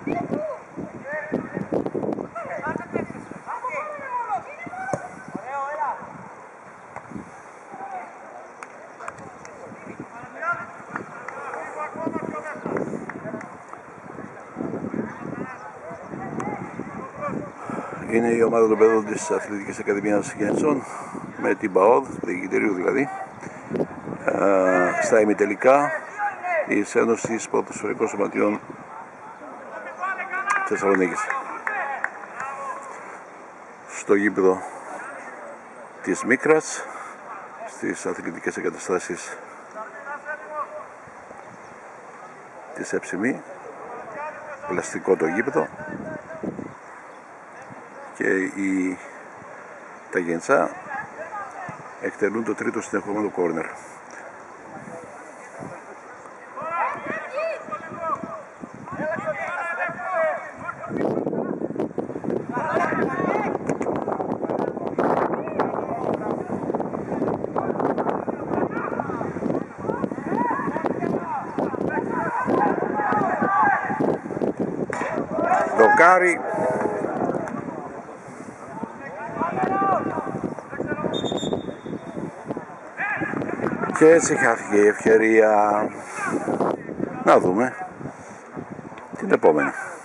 Είναι η ομάδα των παιδών της Αθλητικής Ακαδημίας Γεννησών με την ΠΑΟΔ, του διοικητηρίου δηλαδή, στα ημιτελικά της Ένωσης Ποδοσφαιρικών Σωματείων Θεσσαλονίκης. Στο γήπεδο της Μίκρας, στις αθλητικές εγκαταστάσεις της Εψημή, πλαστικό το γήπεδο, και τα Γεννησά εκτελούν το τρίτο συνεχόμενο κόρνερ. Δοκάρι. Και έτσι χάθηκε η ευκαιρία. Να δούμε την επόμενη.